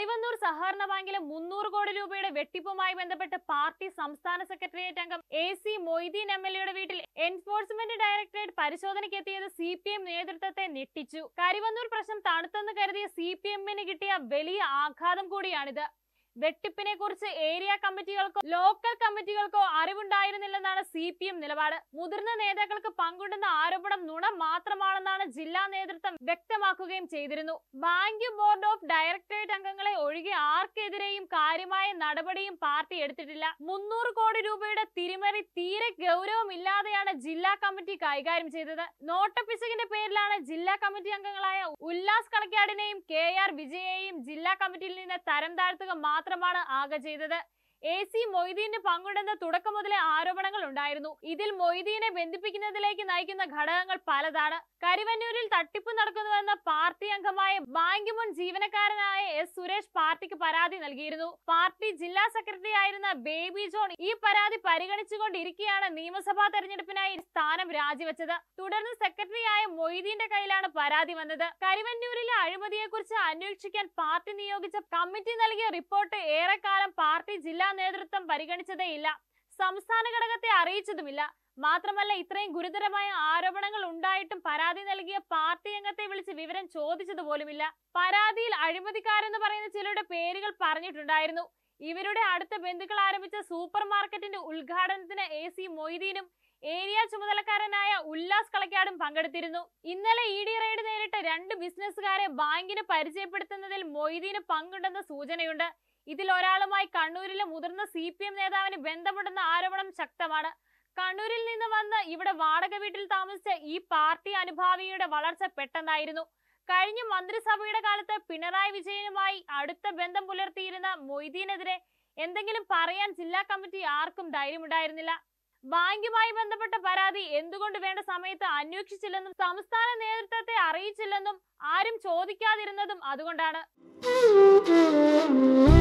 കരിവന്നൂർ സഹകരണ ബാങ്കിലെ 300 കോടി രൂപയുടെ വെട്ടിപ്പുമായി ബന്ധപ്പെട്ട് പാർട്ടി സംസ്ഥാന സെക്രട്ടേറിയറ്റ് അംഗം മൊയ്തീൻ MLA വീട്ടിൽ എൻഫോഴ്സ്മെന്റ് ഡയറക്ടറേറ്റ് പരിശോധനയ്ക്കെത്തിയത് CPM നേതൃത്വത്തെ ഞെട്ടിച്ചു. കരിവന്നൂർ പ്രശ്നം തണുത്തെന്ന് കരുതിയ CPM-ന് കിട്ടിയ വലിയ ആഘാതം കൂടിയാണിത്. വെട്ടിപ്പിനെ കുറിച്ച് ഏരിയ കമ്മിറ്റികൾക്കോ ലോക്കൽ കമ്മിറ്റികൾക്കോ അറിവുണ്ടായിരുന്നില്ലെന്നാണ് CPM നിലപാട്. മുതിർന്ന നേതാക്കൾക്ക് പങ്കുണ്ടെന്ന ആരോപണം നുണ മാത്രമാണെന്നാണ് ജില്ലാ നേതൃത്വം വ്യക്തമാക്കുകയും ചെയ്തിരുന്നു. ബാങ്ക് ബോർഡ് ഓഫ് ഡയറക്ടറേറ്റ് അംഗങ്ങളെ ഒഴികെ ആർക്കെതിരെയും കാര്യമായ നടപടിയും പാർട്ടി എടുത്തിട്ടില്ല. 300 കോടി രൂപയുടെ തിരിമറി തീരെ ഗൗരവമില്ലാതെയാണ് ജില്ലാ കമ്മിറ്റി കൈകാര്യം ചെയ്തത്. നോട്ടപ്പിശകിന്റെ പേരിലാണ് ജില്ലാ കമ്മിറ്റി അംഗങ്ങളായ ഉല്ലാസ് കളക്കാടിനെയും KR വിജയെയും ജില്ലാ കമ്മിറ്റിയിൽ നിന്ന് തരം താഴ്ത്തുക മാത്രമാണ് ആകെ ചെയ്തത്. മൊയ്തീന് പങ്കുണ്ടെന്ന് തുടക്കം മുതലേ ആരോപണങ്ങൾ ഉണ്ടായിരുന്നു. ഇതിൽ മൊയ്തീനെ ബന്ധിപ്പിക്കുന്നതിലേക്ക് നയിക്കുന്ന ഘടകങ്ങൾ പലതാണ്. കരിവന്നൂരിൽ തട്ടിപ്പ് നടക്കുന്നുവെന്ന പാർട്ടി അംഗമായ ബാങ്ക് മുൻ ജീവനക്കാരനായ സുരേഷ് പാർട്ടിക്ക് പരാതി നൽകിയിരുന്നു. പാർട്ടി ജില്ലാ സെക്രട്ടറി ആയിരുന്ന ബേബി ജോൺ ഈ പരാതി പരിഗണിച്ചുകൊണ്ടിരിക്കെയാണ് നിയമസഭാ തെരഞ്ഞെടുപ്പിനായി സ്ഥാനം രാജിവെച്ചത്. തുടർന്ന് സെക്രട്ടറിയായ മൊയ്തീന്റെ കയ്യിലാണ് പരാതി വന്നത്. കരിവന്നൂരിലെ അഴിമതിയെക്കുറിച്ച് അന്വേഷിക്കാൻ പാർട്ടി നിയോഗിച്ച കമ്മിറ്റി നൽകിയ റിപ്പോർട്ട് ഏറെക്കാലം പാർട്ടി ജില്ലാ നേതൃത്വം പരിഗണിച്ചതേയില്ല. സംസ്ഥാന ഘടകത്തെ അറിയിച്ചതുമില്ല. മാത്രമല്ല, ഇത്രയും ഗുരുതരമായ ആരോപണങ്ങൾ ഉണ്ടായിട്ടും പരാതി നൽകിയ പാർട്ടി അംഗത്തെ വിളിച്ച് വിവരം ചോദിച്ചതുപോലുമില്ല. പരാതിയിൽ അഴിമതിക്കാരെന്ന് പറയുന്ന ചിലരുടെ പേരുകൾ പറഞ്ഞിട്ടുണ്ടായിരുന്നു. ഇവരുടെ അടുത്ത ബന്ധുക്കൾ ആരംഭിച്ച സൂപ്പർ മാർക്കറ്റിന്റെ ഉദ്ഘാടനത്തിന് മൊയ്തീനും ഏരിയ ചുമതലക്കാരനായ ഉല്ലാസ് കളക്കാടും പങ്കെടുത്തിരുന്നു. ഇന്നലെ EDRAID നേരിട്ട് 2 ബിസിനസ്സുകാരെ ബാങ്കിന് പരിചയപ്പെടുത്തുന്നതിൽ മൊയ്തീന് പങ്കുണ്ടെന്ന സൂചനയുണ്ട്. ഇതിൽ ഒരാളുമായി കണ്ണൂരിലെ മുതിർന്ന CPM നേതാവിന് ബന്ധമുണ്ടെന്ന ആരോപണം ശക്തമാണ്. കണ്ണൂരിൽ നിന്ന് വന്ന് ഇവിടെ വാടക വീട്ടിൽ താമസിച്ച ഈ പാർട്ടി അനുഭാവിയുടെ വളർച്ച പെട്ടെന്നായിരുന്നു. കഴിഞ്ഞ മന്ത്രിസഭയുടെ കാലത്ത് പിണറായി വിജയനുമായി അടുത്ത ബന്ധം പുലർത്തിയിരുന്ന മൊയ്തീനെതിരെ എന്തെങ്കിലും പറയാൻ ജില്ലാ കമ്മിറ്റി ആർക്കും ധൈര്യമുണ്ടായിരുന്നില്ല. ബാങ്കുമായി ബന്ധപ്പെട്ട പരാതി എന്തുകൊണ്ട് വേണ്ട സമയത്ത് അന്വേഷിച്ചില്ലെന്നും സംസ്ഥാന നേതൃത്വത്തെ അറിയിച്ചില്ലെന്നും ആരും ചോദിക്കാതിരുന്നതും അതുകൊണ്ടാണ്.